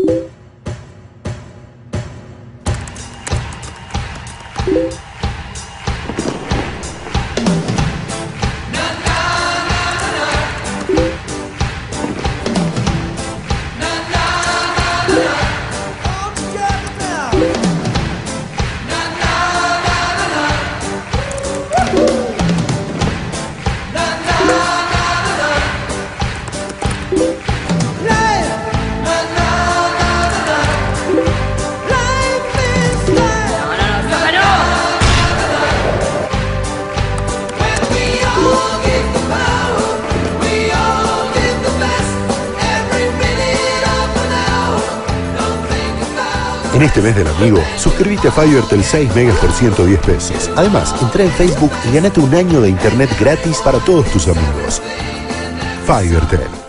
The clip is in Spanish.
En este mes del amigo, suscríbete a Fivertel 6 megas por 110 pesos. Además, entra en Facebook y ganate un año de internet gratis para todos tus amigos. Fivertel.